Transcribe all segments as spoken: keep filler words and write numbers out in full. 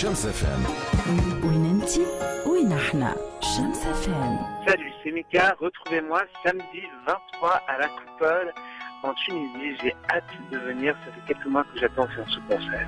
شمس اف ام. وين انتي وين احنا شمس اف ام. Salut, c'est Mika. Retrouvez-moi samedi vingt-trois à la Coupole en Tunisie. J'ai hâte de venir. Ça fait quelques mois que j'attends faire ce concert.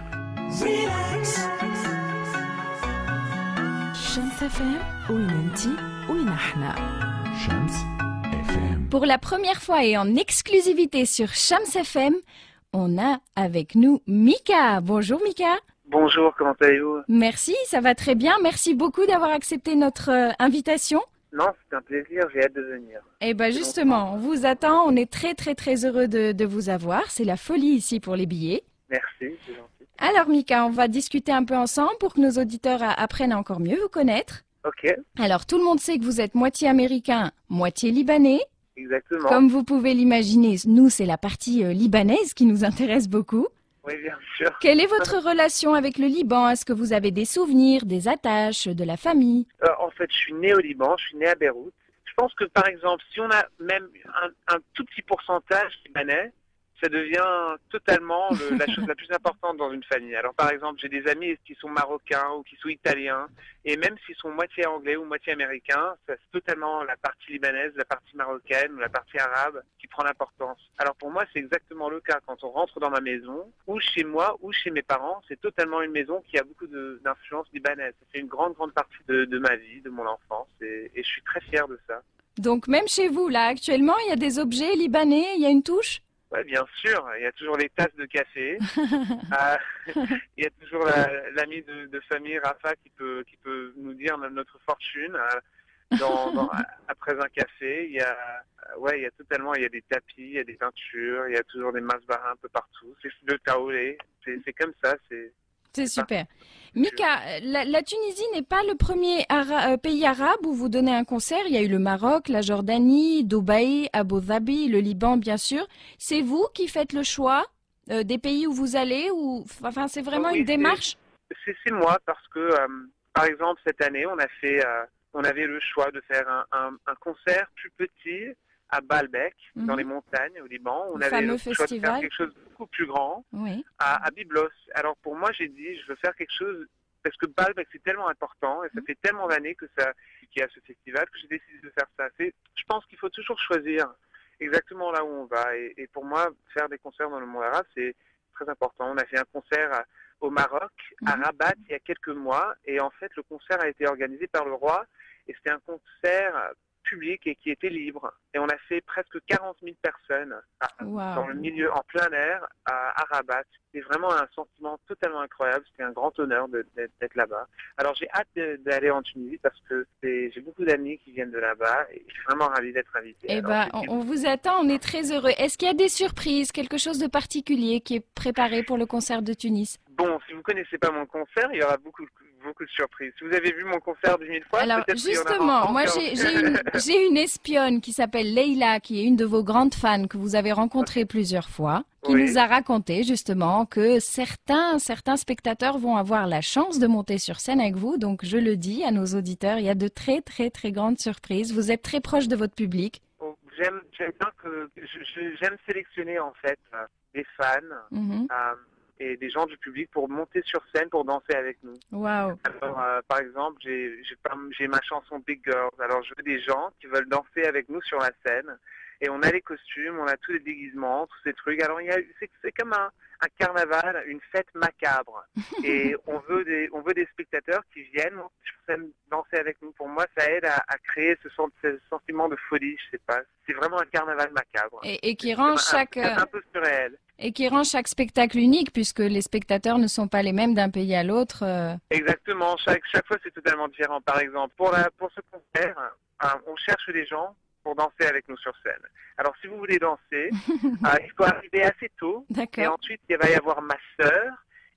شمس اف ام وين انتي وين احنا. شمس اف ام. Pour la première fois et en exclusivité sur Shams F M, on a avec nous Mika. Bonjour Mika. Bonjour, comment allez-vous? Merci, ça va très bien. Merci beaucoup d'avoir accepté notre euh, invitation. Non, c'est un plaisir. J'ai hâte de venir. Eh ben justement, on vous attend. On est très très très heureux de, de vous avoir. C'est la folie ici pour les billets. Merci, c'est gentil. Alors Mika, on va discuter un peu ensemble pour que nos auditeurs a- apprennent à encore mieux vous connaître. Ok, Alors tout le monde sait que vous êtes moitié américain, moitié libanais. exactement. Comme vous pouvez l'imaginer, nous c'est la partie euh, libanaise qui nous intéresse beaucoup. Oui, bien sûr. Quelle est votre relation avec le Liban? Est-ce que vous avez des souvenirs, des attaches, de la famille? Euh, en fait, je suis né au Liban. Je suis né à Beyrouth. Je pense que, par exemple, si on a même un, un tout petit pourcentage libanais, ça devient totalement le- la chose la plus importante dans une famille. Alors, par exemple, j'ai des amis qui sont marocains ou qui sont italiens, et même s'ils sont moitié anglais ou moitié américains, ça, c'est totalement la partie libanaise, la partie marocaine ou la partie arabe qui prend l'importance. Alors, pour moi, c'est exactement le cas. Quand on rentre dans ma maison, ou chez moi, ou chez mes parents, c'est totalement une maison qui a beaucoup de- d'influence libanaise. Ça fait une grande, grande partie de, de ma vie, de mon enfance, et, et je suis très fier de ça. Donc même chez vous, là, actuellement, il y a des objets libanais, il y a une touche? Ouais, bien sûr, il y a toujours les tasses de café. Euh, il y a toujours la- l'ami de, de famille Rafa qui peut qui peut nous dire notre fortune euh, dans, dans- après un café. Il y a euh, ouais, il y a totalement, il y a des tapis, il y a des peintures, il y a toujours des masbaras un peu partout. C'est le taoulé, c'est c'est comme ça, c'est C'est super. Mika, la, la Tunisie n'est pas le premier ara- euh, pays arabe où vous donnez un concert. Il y a eu le Maroc, la Jordanie, Dubaï, Abu Dhabi, le Liban, bien sûr. C'est vous qui faites le choix euh, des pays où vous allez ou enfin c'est vraiment Oui, une c'est- démarche? C'est c'est moi parce que, euh, par exemple, cette année, on a fait, euh, on avait le choix de faire un, un, un concert plus petit à Baalbek, Mhm. dans les montagnes au Liban. On Le avait fameux le choix de festival. faire quelque chose de beaucoup plus grand Oui. à, à Byblos. Alors pour moi, j'ai dit, je veux faire quelque chose parce que Baalbek c'est tellement important et ça fait tellement d'années que ça, qu'il y a ce festival que j'ai décidé de faire ça. C'est, je pense qu'il faut toujours choisir exactement là où on va. Et, et pour moi, faire des concerts dans le monde arabe, c'est très important. On a fait un concert à- au Maroc, à Mhm. Rabat, il y a quelques mois. Et en fait, le concert a été organisé par le roi. Et c'était un concert public et qui était libre. Et on a fait presque quarante mille personnes à- Wow. dans le milieu, en plein air, à, à Rabat. C'était vraiment un sentiment totalement incroyable. C'était un grand honneur de- d'être d'être là-bas. Alors j'ai hâte de- d'aller en Tunisie parce que c'est- j'ai beaucoup d'amis qui viennent de là-bas et je suis vraiment ravi d'être invité. Eh Alors, ben, j'ai- on, on vous attend, on est très heureux. Est-ce qu'il y a des surprises, quelque chose de particulier qui est préparé pour le concert de Tunis? Bon, si vous connaissez pas mon concert, il y aura beaucoup, beaucoup de surprises. Si vous avez vu mon concert dix mille fois, Alors peut-être qu'il y en aura justement, moi encore. j'ai j'ai une, j'ai une espionne qui s'appelle Leila, qui est une de vos grandes fans que vous avez rencontrée plusieurs fois, qui Oui. nous a raconté justement que certains certains spectateurs vont avoir la chance de monter sur scène avec vous. Donc je le dis à nos auditeurs, il y a de très très très grandes surprises. Vous êtes très proche de votre public. Bon, J'aime, j'aime bien que je- je- j'aime sélectionner en fait euh, des fans Mhm. euh, et des gens du public pour monter sur scène pour danser avec nous. Waouh. Alors, euh, par exemple, j'ai j'ai pas- j'ai ma chanson Big Girls. Alors, je veux des gens qui veulent danser avec nous sur la scène. Et on a les costumes, on a tous les déguisements, tous ces trucs. Alors, il y a, c'est, c'est comme un, un carnaval, une fête macabre. Et on veut des, on veut des spectateurs qui viennent sur scène danser avec nous. Pour moi, ça aide à, à créer ce, sent- ce sentiment de folie, je sais pas. C'est vraiment un carnaval macabre. Et, et qui C'est rend un- chaque un, euh, un peu surréel. et qui rend chaque spectacle unique puisque les spectateurs ne sont pas les mêmes d'un pays à l'autre. euh. Exactement, chaque, chaque fois c'est totalement différent. Par exemple, pour, la, pour ce concert, euh, on cherche des gens pour danser avec nous sur scène. Alors si vous voulez danser, euh, il faut arriver assez tôt et D'accord. ensuite il va y avoir ma sœur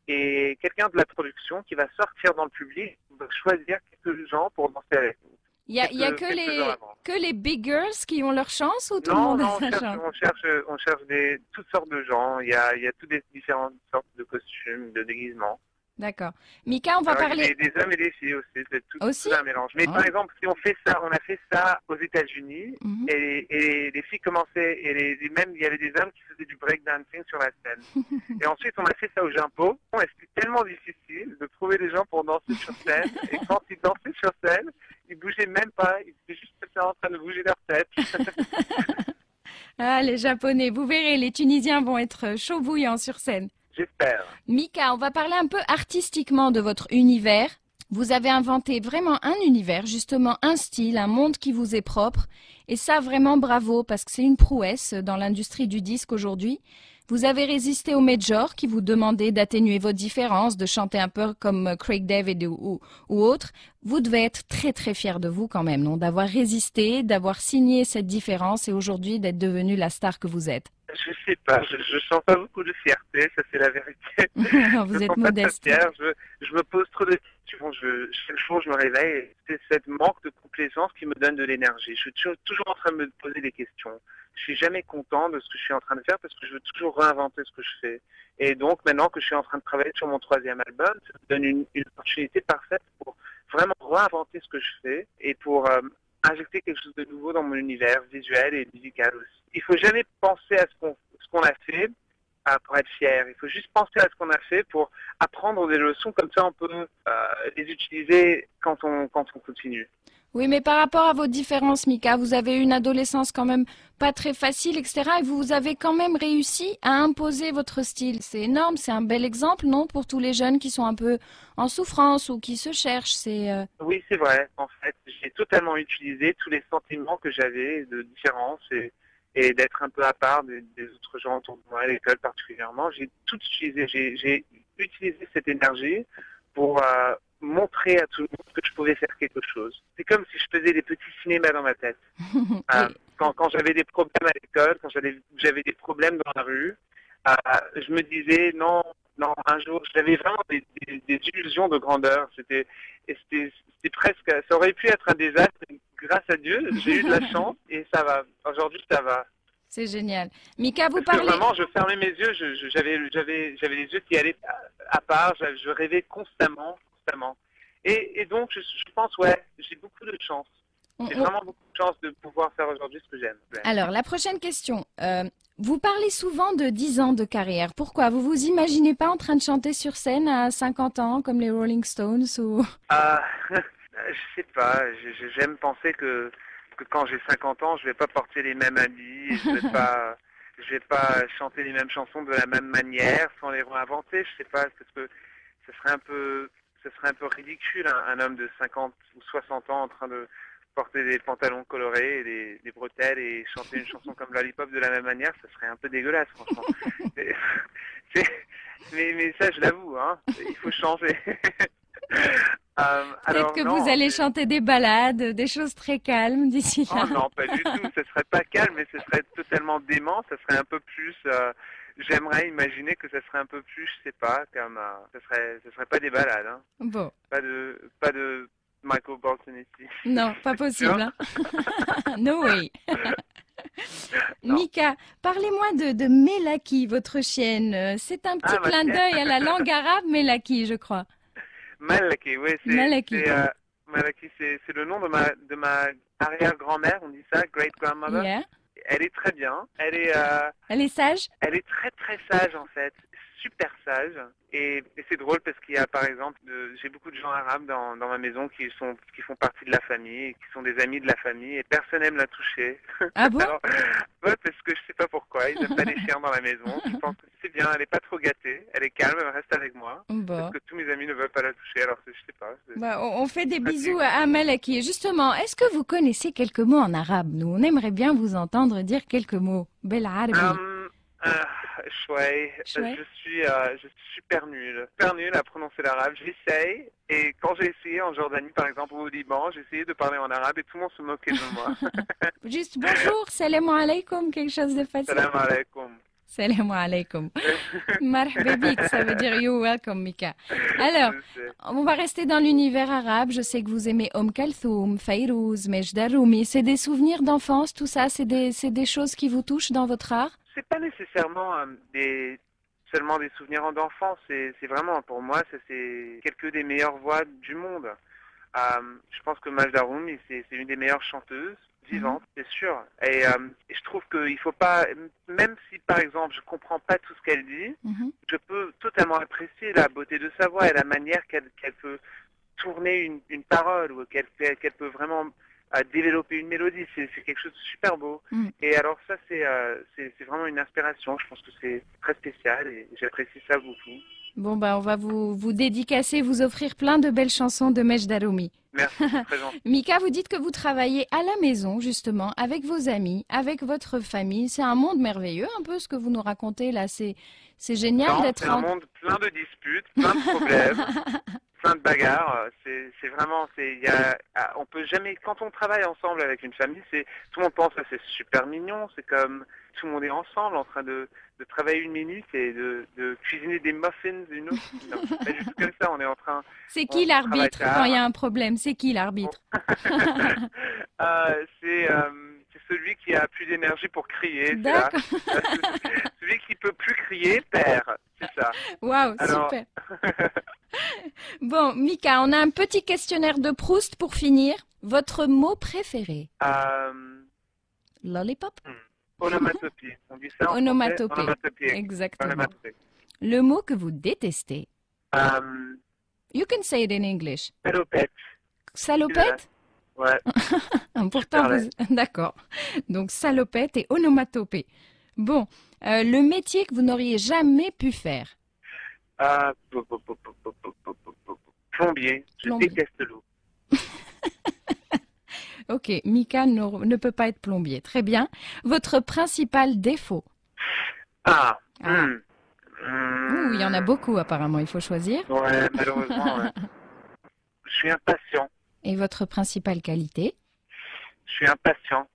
et quelqu'un de la production qui va sortir dans le public, va choisir quelques gens pour danser avec nous. Il y a, il y a quelques- que quelques les heures avant. que les big girls qui ont leur chance ou tout le Non, monde non, a on sa cherche, chance? on cherche, on cherche des, toutes sortes de gens. Il y a, il y a toutes des différentes sortes de costumes, de déguisements. D'accord. Mika, on va Alors, il y a parler. des, des hommes et des filles aussi, c'est tout, Aussi tout un mélange. Mais Ah. par exemple, si on fait ça, on a fait ça aux États-Unis, Mhm. et, et les filles commençaient, et les, les- même il y avait des hommes qui faisaient du breakdancing sur la scène. Et ensuite, on a fait ça au Jimpo. Et c'était tellement difficile de trouver des gens pour danser sur scène. Et quand ils dansaient sur scène, ils bougeaient même pas. Ils étaient juste en train de bouger leur tête. Ah, les Japonais, vous verrez, les Tunisiens vont être chauds bouillants sur scène. J'espère. Mika, on va parler un peu artistiquement de votre univers. Vous avez inventé vraiment un univers, justement un style, un monde qui vous est propre. Et ça, vraiment bravo, parce que c'est une prouesse dans l'industrie du disque aujourd'hui. Vous avez résisté aux majors qui vous demandaient d'atténuer vos différences, de chanter un peu comme Craig David ou, ou, ou autres. Vous devez être très très fier de vous quand même, non? D'avoir résisté, d'avoir signé cette différence et aujourd'hui d'être devenu la star que vous êtes. Je sais pas, je, je sens pas beaucoup de fierté, ça c'est la vérité. Vous je êtes sens modeste. Pas très fier, je, je me pose trop de questions, je, chaque jour je me réveille, c'est cette manque de complaisance qui me donne de l'énergie. Je suis toujours, toujours en train de me poser des questions. Je suis jamais content de ce que je suis en train de faire parce que je veux toujours réinventer ce que je fais. Et donc maintenant que je suis en train de travailler sur mon troisième album, ça me donne une, une opportunité parfaite pour vraiment réinventer ce que je fais et pour euh, injecter quelque chose de nouveau dans mon univers visuel et musical aussi. Il faut jamais penser à ce qu'on ce qu'on a fait euh, pour être fier. Il faut juste penser à ce qu'on a fait pour apprendre des leçons. Comme ça, on peut euh, les utiliser quand on quand on continue. Oui, mais par rapport à vos différences, Mika, vous avez eu une adolescence quand même pas très facile, et cetera. Et vous avez quand même réussi à imposer votre style. C'est énorme, c'est un bel exemple, non, pour tous les jeunes qui sont un peu en souffrance ou qui se cherchent. C'est euh... Oui, c'est vrai. En fait, j'ai totalement utilisé tous les sentiments que j'avais de différence et, et d'être un peu à part des, des autres gens autour de moi, à l'école particulièrement. J'ai tout utilisé. J'ai, j'ai utilisé cette énergie pour euh, montrer à tout le monde que je pouvais faire quelque chose. C'est comme si je faisais des petits cinémas dans ma tête. euh, quand, quand j'avais des problèmes à l'école, quand j'avais, j'avais des problèmes dans la rue, euh, je me disais non, non, un jour, j'avais vraiment des, des, des illusions de grandeur. C'était, c'était, c'était presque, ça aurait pu être un désastre. Grâce à Dieu, j'ai eu de la chance et ça va. Aujourd'hui, ça va. C'est génial. Mika, vous Parce parlez... que vraiment, je fermais mes yeux, je, je, j'avais, j'avais, j'avais les yeux qui allaient à, à part, je, je rêvais constamment, constamment. Et, et donc, je, je pense, ouais, j'ai beaucoup de chance. J'ai vraiment beaucoup de chance de pouvoir faire aujourd'hui ce que j'aime. Alors, la prochaine question. Euh, vous parlez souvent de dix ans de carrière. Pourquoi? Vous vous imaginez pas en train de chanter sur scène à cinquante ans, comme les Rolling Stones ou... Ah, je sais pas. J'aime penser que, que quand j'ai cinquante ans, je vais pas porter les mêmes habits, je vais pas... Je vais pas chanter les mêmes chansons de la même manière, sans les réinventer. Je sais pas, parce que ce serait un peu, ce serait un peu ridicule, un, un homme de cinquante ou soixante ans en train de porter des pantalons colorés et des, des bretelles et chanter une chanson comme Lollipop de la même manière, ça serait un peu dégueulasse, franchement. mais, mais, mais ça, je l'avoue, hein, il faut changer. Euh, Peut-être que non, vous allez mais... chanter des ballades, des choses très calmes d'ici là. Oh non, pas du tout. Ce serait pas calme, mais ce serait totalement dément. Ce serait un peu plus. Euh, J'aimerais imaginer que ce serait un peu plus, je sais pas, comme. Euh, ce serait, ce serait pas des ballades. Hein. Bon. Pas de, pas de Michael Bolton ici. Non, pas possible. Hein. No way. Mika, parlez-moi de, de Melaki, votre chienne. C'est un petit ah, clin d'œil à la langue arabe, Melaki, je crois. Malaki, oui, c'est Malaki, c'est, euh, Malaki, c'est, c'est le nom de ma de ma arrière-grand-mère, on dit ça, great grandmother. Yeah. Elle est très bien. Elle est. Euh, elle est sage. Elle est très très sage en fait, super sage. Et, et c'est drôle parce qu'il y a par exemple, de, j'ai beaucoup de gens arabes dans, dans ma maison qui sont qui font partie de la famille, et qui sont des amis de la famille, et personne n'aime la toucher. Ah bon? Alors, ouais, parce que je sais pas pourquoi, ils n'aiment pas les chiens dans la maison. Je pense que c'est bien, elle est pas trop gâtée, elle est calme, elle reste avec moi. Bon. Parce que tous mes amis ne veulent pas la toucher, alors je sais pas. Bah, on fait des bisous à Malaki. Justement, est-ce que vous connaissez quelques mots en arabe? Nous, on aimerait bien vous entendre dire quelques mots. Bel arabi. Um, euh, chouai. Je suis, euh, je suis super nul, super nul à prononcer l'arabe. J'essaye, et quand j'ai essayé en Jordanie, par exemple, ou au Liban, j'ai essayé de parler en arabe et tout le monde se moquait de moi. Juste bonjour, salam alaikum, quelque chose de facile. Salam alaikum. Salam alaikum. Marhaba bik, ça veut dire you welcome, Mika. Alors, on va rester dans l'univers arabe. Je sais que vous aimez Om Kalthoum, Fayrouz, Majd al-Roumi. C'est des souvenirs d'enfance, tout ça? C'est des, c'est des choses qui vous touchent dans votre art? C'est pas nécessairement euh, des, seulement des souvenirs d'enfance. C'est, c'est vraiment, pour moi, ça, c'est quelques des meilleures voix du monde. Euh, je pense que Majd al-Roumi, c'est, c'est une des meilleures chanteuses. vivante, c'est sûr. Et, euh, et je trouve qu'il faut pas, même si par exemple je comprends pas tout ce qu'elle dit, Mhm. je peux totalement apprécier la beauté de sa voix et la manière qu'elle qu'elle peut tourner une, une parole ou qu'elle fait- qu'elle peut vraiment euh, développer une mélodie. C'est c'est quelque chose de super beau. Mm. Et alors ça, c'est euh, c'est c'est vraiment une inspiration. Je pense que c'est très spécial et j'apprécie ça beaucoup. Bon, bah, on va vous, vous dédicacer, vous offrir plein de belles chansons de Mej Darumi. Merci, c'est très gentil. Mika, vous dites que vous travaillez à la maison, justement, avec vos amis, avec votre famille. C'est un monde merveilleux, un peu ce que vous nous racontez là. C'est, c'est génial Non, d'être c'est un en... monde plein de disputes, plein de problèmes, plein de bagarres. C'est c'est vraiment, c'est, il y a, ah, on peut jamais, quand on travaille ensemble avec une famille, c'est, tout le monde pense que c'est super mignon. C'est comme tout le monde est ensemble en train de, de travailler une minute et de, de cuisiner des muffins une autre. Non, c'est pas juste comme ça. On est en train. C'est On qui l'arbitre travaille tard. quand il y a un problème? C'est qui l'arbitre? Euh, c'est euh, c'est celui qui a plus d'énergie pour crier. C'est là. D'accord. Celui qui peut plus crier perd. C'est ça. Waouh, Alors- super. Bon, Mika, on a un petit questionnaire de Proust pour finir. Votre mot préféré? Euh, Lollipop? Onomatopée. On dit ça en Onomatopée. français Onomatopée. Exactement. Onomatopée. Le mot que vous détestez? Euh, You can say it in English. salopette. Salopette? Ouais. Pourtant, Super vous... D'accord. Donc, salopette et onomatopée. Bon, euh, le métier que vous n'auriez jamais pu faire? Euh, po- po- po- po- po- po- po- po- po- plombier. Je Plombier. déteste l'eau. Ok, Mika ne, ne peut pas être plombier. Très bien. Votre principal défaut? Ah. Ah. hmm. Ouh, il y en a Hmm. beaucoup apparemment, il faut choisir. Ouais, malheureusement. ouais. Je suis impatient. Et votre principale qualité? Je suis impatient.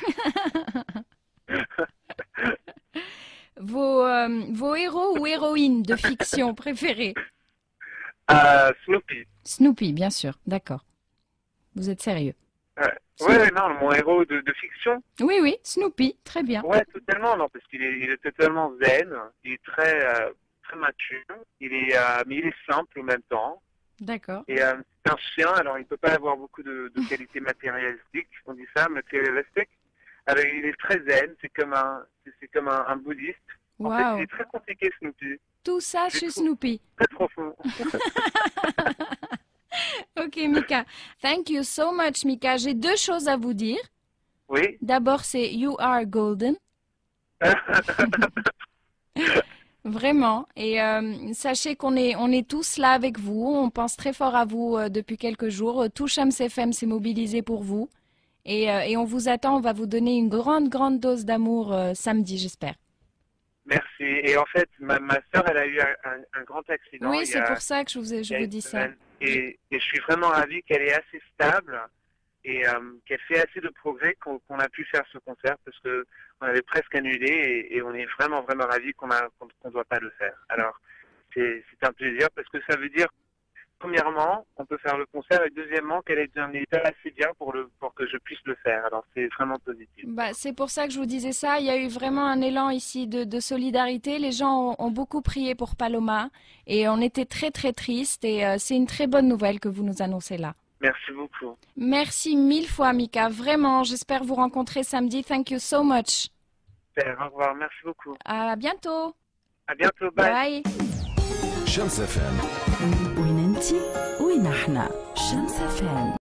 Vos, euh, vos héros ou héroïnes de fiction préférés? Euh, Snoopy. Snoopy, bien sûr. D'accord. Vous êtes sérieux? Ouais. Snoopy. Ouais, non, mon héros de, de fiction. Oui, oui, Snoopy, très bien. Ouais, totalement, non, parce qu'il est, il est totalement zen. Il est très, euh, très mature. Il est, euh, mais il est simple en même temps. D'accord. Et euh, c'est un chien, alors il peut pas avoir beaucoup de, de qualités matérialistiques, on dit ça, matérialistique. Alors il est très zen, c'est comme un, c'est c'est comme un, un bouddhiste. En fait, Waouh. il est très compliqué, Snoopy, Tout ça Je chez trouve- Snoopy. très profond. Ok, Mika. Thank you so much, Mika. J'ai deux choses à vous dire. Oui. D'abord, c'est You are golden. Vraiment. Et euh, sachez qu'on est, on est tous là avec vous. On pense très fort à vous euh, depuis quelques jours. Tout Shams F M s'est mobilisé pour vous. Et, euh, et on vous attend. On va vous donner une grande, grande dose d'amour euh, samedi, j'espère. Merci. Et en fait, ma, ma sœur, elle a eu un, un- un grand accident. Oui, il y c'est a- pour ça que je vous, ai- il je y a vous une dis ça. semaine. Et, et je suis vraiment ravi qu'elle est assez stable et euh, qu'elle fait assez de progrès qu'on qu'on a pu faire ce concert parce que on avait presque annulé et, et on est vraiment vraiment ravis qu'on a qu'on qu'on doit pas le faire. Alors c'est c'est un plaisir parce que ça veut dire premièrement on peut faire le concert et deuxièmement qu'elle est d'un état assez bien pour le pour que je puisse le faire. Alors c'est vraiment positif. Bah, c'est pour ça que je vous disais ça. Il y a eu vraiment un élan ici de, de solidarité. Les gens ont, ont beaucoup prié pour Paloma et on était très très tristes. Et euh, c'est une très bonne nouvelle que vous nous annoncez là. Merci beaucoup. Merci mille fois, Mika. Vraiment, j'espère vous rencontrer samedi. Thank you so much. Super, au revoir, merci beaucoup. À bientôt. À bientôt, bye. Bye. شمس اف ام وين انتي وين احنا شمس اف ام